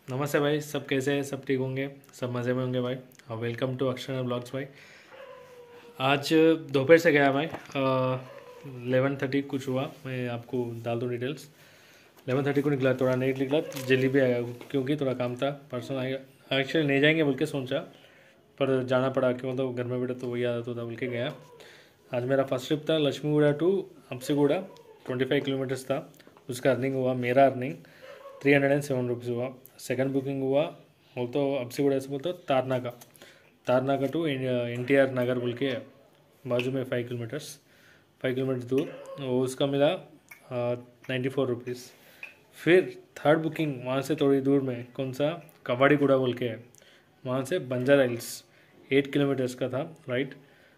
नमस्ते भाई, सब कैसे हैं? सब ठीक होंगे, सब मज़े में होंगे भाई। और वेलकम टू अक्षर ब्लॉग्स भाई। आज दोपहर से गया भाई, 11:30 कुछ हुआ। मैं आपको डाल दूँ डिटेल्स। 11:30 को निकला, थोड़ा लेट निकला, जल्दी भी आया क्योंकि थोड़ा काम था। परसों आएगा, एक्चुअली नहीं जाएंगे बोल के सोचा, पर जाना पड़ा क्यों, तो घर में बैठे तो वही आदत होता बोल के गया। आज मेरा फर्स्ट ट्रिप था लक्ष्मीगुड़ा टू हंपसीगुड़ा, 25 किलोमीटर्स था। उसका अर्निंग हुआ, मेरा अर्निंग 307 रुपीज़ हुआ। सेकंड बुकिंग हुआ वो तो हंपसीगुड़ा से बोलते तारनाका टू NTR नगर बोल के बाजू में 5 किलोमीटर दूर, वो उसका मिला 94 रुपीज़। फिर थर्ड बुकिंग वहाँ से थोड़ी दूर में कौन सा कबाड़ीगुड़ा बोल के है, वहाँ से बंजारा हिल्स 8 किलोमीटर्स का था, राइट।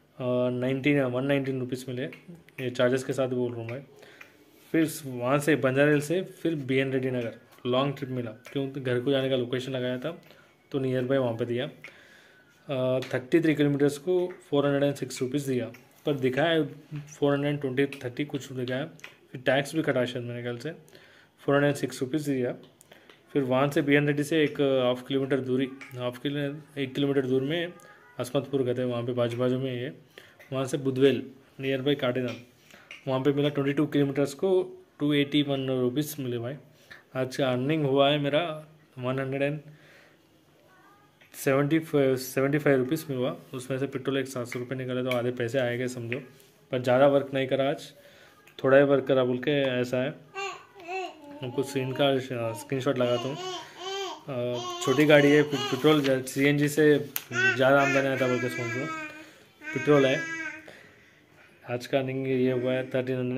119 रुपीज़ मिले, ये चार्जेस के साथ बोल रहा हूँ मैं। फिर वहाँ से बंजारा हिल्स से फिर BN Reddy Nagar long trip मिला, क्योंकि घर को जाने का लोकेशन लगाया था तो नियर बाय वहाँ पे दिया। 33 किलोमीटर्स को 406 रुपीज़ दिया, पर दिखाया 420 कुछ दिखाया। फिर टैक्स भी कटा शायद मेरे ख्याल से, 406 रुपीज़ दिया। फिर वहाँ से BN रेड्डी से एक हाफ किलोमीटर दूरी, 1 किलोमीटर दूर में असमतपुर गए थे, वहाँ पे बाजू में ये। वहाँ से बुधवेल नियर बाई काटेदान, वहाँ पे मिला 22 किलोमीटर्स को 281 रुपीज़ मिले भाई। आज का अर्निंग हुआ है मेरा 175 रुपीज़ में हुआ। उसमें से पेट्रोल एक 700 रुपये निकले तो आधे पैसे आए गए समझो। पर ज़्यादा वर्क नहीं करा आज, थोड़ा ही वर्क करा बोल के ऐसा है। हमको सीन का स्क्रीनशॉट लगाता हूँ। छोटी गाड़ी है, पेट्रोल CNG से ज़्यादा आमदनी आता बोल के समझो, पेट्रोल है। आज का अर्निंग ये हुआ है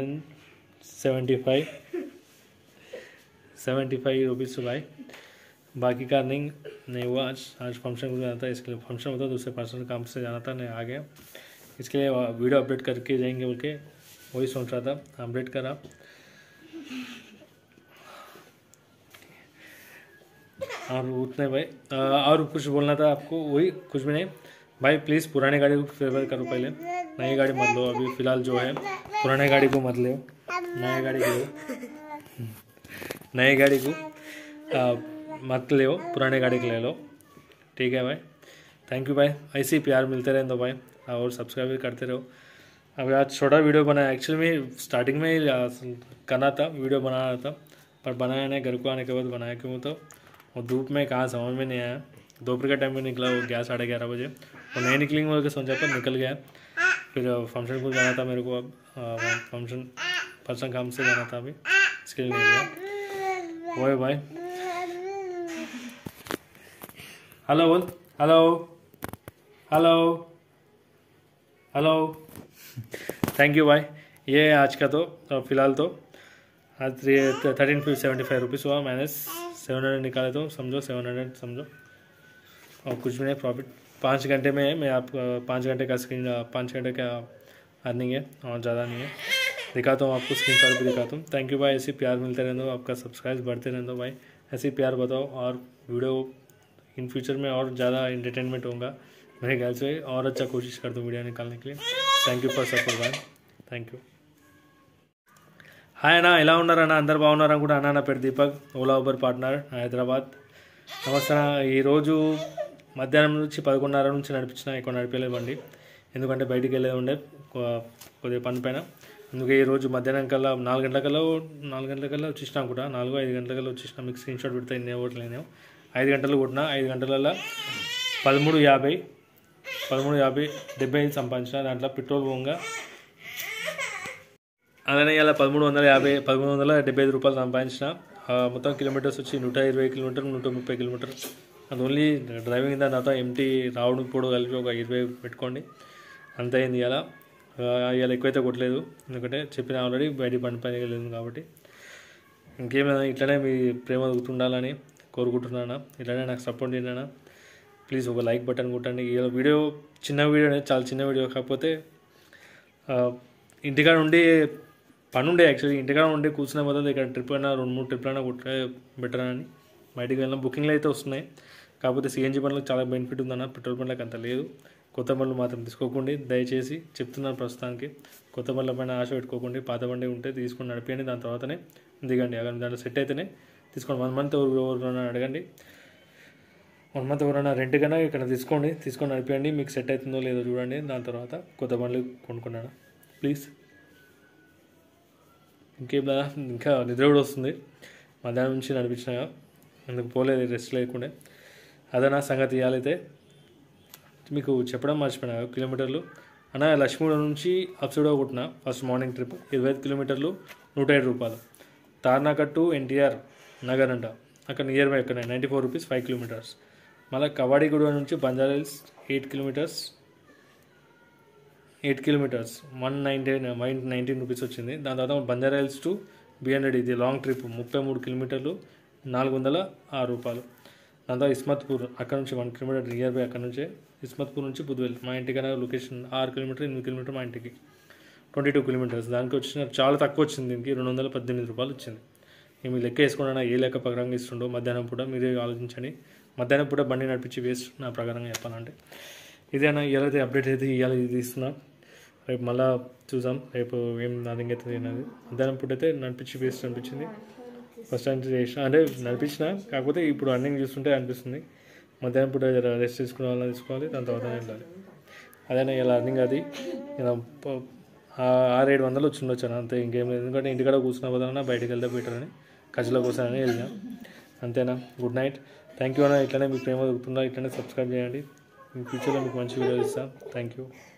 1375 रुपीज़ भाई। बाकी का अर्निंग नहीं हुआ। आज फंक्शन को जाना था, इसके लिए फंक्शन होता दूसरे पर्सनल काम से जाना था, नहीं आ गया। इसके लिए वीडियो अपडेट करके जाएंगे बोल के वही सोच रहा था, अपडेट करा। और उतने भाई, और कुछ बोलना था आपको, वही कुछ भी नहीं भाई। प्लीज़ पुरानी गाड़ी को फेवर करो, पहले नई गाड़ी मत लो। अभी फ़िलहाल जो है पुराने गाड़ी को मत लो, नई गाड़ी को नई गाड़ी को मत ले, पुराने गाड़ी को ले लो, ठीक है भाई। थैंक यू भाई, ऐसे ही प्यार मिलते रहे तो भाई, और सब्सक्राइब भी करते रहो। अभी आज छोटा वीडियो बनाया, एक्चुअली में स्टार्टिंग में ही करना था, वीडियो बनाना था, पर बनाया नहीं। घर को आने के बाद बनाया, क्यों तो वो धूप में कहाँ समझ में नहीं आया। दोपहर का टाइम में निकला, वो 11-11:30 बजे, और नहीं निकलेंगे बोल के सोचा, पर निकल गया। फिर फंक्शन को जाना था मेरे को, अब फंक्शन पर्सनल काम से जाना था, अभी इसके लिए नहीं गया। वो है भाई। हेलो बोल, hello hello hello. Thank you भाई। ये आज का तो फिलहाल तो आज ये 1375 रुपीज़ हुआ, मैंने 700 निकाले तो समझो, 700 समझो, और कुछ भी नहीं प्रॉफिट। 5 घंटे में है, मैं आप 5 घंटे का 5 घंटे का अर्निंग है, और ज़्यादा नहीं है। दिखाता हूँ आपको, स्क्रीनशॉट भी दिखाता हूँ। थैंक यू भाई, ऐसे प्यार मिलते रहने दो, आपका सब्सक्राइब बढ़ते रहने दो भाई, ऐसे प्यार बताओ। और वीडियो इन फ्यूचर में और ज़्यादा इंटरटेनमेंट होगा मेरे ख्याल से, और अच्छा कोशिश कर दूँ वीडियो निकालने के लिए। Thank you for support bye, thank you. Hi అన్న, ఎలా ఉన్నారు అన్న? అందరు బాగున్నారు అనుకుంటా అన్న. నా పేరు Deepak, Ola Uber partner, Hyderabad. నమస్తే అన్న. ఈరోజు మధ్యాహ్నం నుంచి 11:30 నుంచి నడిపించిన, ఎక్కువ నడిపేలేదు బండి, ఎందుకంటే బయటికి వెళ్ళేది ఉండే కొద్దిగా పని పైన. అందుకే ఈరోజు మధ్యాహ్నం కల్లా 4 గంటలకల్లా వచ్చేసిన అనుకుంటా, 4-5 గంటలకల్లా వచ్చేసిన. మీకు స్క్రీన్షాట్ పెడితే ఇన్ని ఓట్లేనేమో. 5 గంటలు కొట్టిన, 5 గంటలలో 13:50 75 సంపాదించిన. దాంట్లో పెట్రోల్ పోగా అలానే ఇలా 1375 రూపాయలు సంపాదించిన. మొత్తం కిలోమీటర్స్ వచ్చి 120 కిలోమీటర్, 130 కిలోమీటర్. అది ఓన్లీ డ్రైవింగ్ దాని తర్వాత ఎంటీ రావడం పోవడం కలిపి ఒక 20 పెట్టుకోండి, అంత అయింది. ఇలా ఎక్కువైతే కొట్టలేదు, ఎందుకంటే చెప్పిన ఆల్రెడీ బయట బండి పని లేదు కాబట్టి. ఇంకేమైనా ఇట్లనే మీ ప్రేమ దొరుకుతుండాలని కోరుకుంటున్నాను. ఇట్లనే నాకు సపోర్ట్ చేయండి. ప్లీజ్ ఒక లైక్ బటన్ కొట్టండి. ఈ వీడియో చిన్న వీడియో, చాలా చిన్న వీడియో, కాకపోతే ఇంటికాడ ఉండి పని ఉండే, యాక్చువల్లీ ఇంటికాడ ఉండి కూర్చునే బదులు ఇక్కడ ట్రిప్ అయినా 2-3 ట్రిప్లు అయినా కొట్టే బెటర్ అని బయటికి వెళ్ళిన. బుకింగ్లు అయితే వస్తున్నాయి, కాకపోతే CNG బండ్లకు చాలా బెనిఫిట్ ఉందన్న, పెట్రోల్ బండ్లకు అంత లేదు. కొత్త బండ్లు మాత్రం తీసుకోకండి దయచేసి, చెప్తున్నాను ప్రస్తుతానికి. కొత్త బండ్ల పైన ఆశ పెట్టుకోకండి, పాత బండి ఉంటే తీసుకొని నడిపేయండి, దాని తర్వాతనే దిగండి. అక్కడ దాంట్లో సెట్ అయితేనే తీసుకోండి. 1 మంత్ ఎవరు అడగండి. 1 మంత్ ఎవరైనా రెంట్ కన్నా ఇక్కడ తీసుకొని నడిపియండి, మీకు సెట్ అవుతుందో లేదో చూడండి. దాని తర్వాత కొత్త బండ్లు కొనుక్కున్నాను ప్లీజ్. ఇంకా నిద్ర కూడా వస్తుంది, మధ్యాహ్నం నుంచి నడిపించిన అందుకు పోలేదు, రెస్ట్ లేకుండే. అదే నా సంగతి. ఇవ్వాలైతే మీకు చెప్పడం మర్చిపోయినా కిలోమీటర్లు అన్న. లక్ష్మీగూడ నుంచి అప్సైడ్ కొట్టిన ఫస్ట్ మార్నింగ్ ట్రిప్ 25 కిలోమీటర్లు 107 రూపాయలు. తార్నాకట్టు ఎన్టీఆర్ నగర్ అంట, అక్కడ నియర్ బై అక్కడ 94 రూపీస్ 5 కిలోమీటర్స్. మళ్ళీ కవాడిగూడ నుంచి బంజారాహిల్స్ 8 కిలోమీటర్స్ 119 రూపీస్ వచ్చింది. దాని తర్వాత బంజారాహిల్స్ టు బిఎన్రెడ్డి, ఇది లాంగ్ ట్రిప్ 33 కిలోమీటర్లు 406 రూపాయలు. దాని తర్వాత ఇస్మత్పూర్, అక్కడ నుంచి 1 కిలోమీటర్ నియర్ బై, అక్కడ నుంచే ఇస్మత్పూర్ నుంచి బుద్వేల్, మా ఇంటికైనా లొకేషన్ 6 కిలోమీటర్ 8 కిలోమీటర్ మా ఇంటికి 22 కిలోమీటర్స్. దానికి వచ్చిన చాలా తక్కువ వచ్చింది, దీనికి 218 రూపాయలు వచ్చింది. మేము లెక్క వేసుకున్నా ఏ లెక్క ప్రకారంగా ఇస్తుండో మధ్యాహ్నం పూట మీరే ఆలోచించండి. మధ్యాహ్నం పూట బండి నడిపించి వేస్ట్ నా ప్రకారంగా చెప్పాలంటే. ఇదేనా ఇవాళైతే అప్డేట్ అయితే ఇవాళ ఇది ఇస్తున్నా. రేపు మళ్ళీ చూద్దాం, రేపు ఏం నథింగ్ అవుతుంది అనేది. మధ్యాహ్నం పూట అయితే నడిపించి వేస్ట్ అనిపించింది. ఫస్ట్ టైం చేసిన అంటే నడిపించిన, కాకపోతే ఇప్పుడు రన్నింగ్ చూస్తుంటే అనిపిస్తుంది మధ్యాహ్నం పూట రెస్ట్ తీసుకోవాలి, దాని తర్వాత వెళ్ళాలి. అదేనా ఇలా రన్నింగ్ అది ఇలా 600-700 వచ్చిండొచ్చాను అంతే, ఇంకేం లేదు. ఎందుకంటే ఇంటికాడ కూర్చున్న పోదామన్నా బయటకు వెళ్తే బెటర్ అని ఖర్చులో కూర్చొని వెళ్ళినా అంతేనా. గుడ్ నైట్, థ్యాంక్ యూ అన్న. ఇట్లనే మీ ప్రేమ దొరుకుతుందా, ఇట్లనే సబ్స్క్రైబ్ చేయండి. ఫ్యూచర్లో మీకు మంచి వీడియోలు ఇస్తాను. Thank you.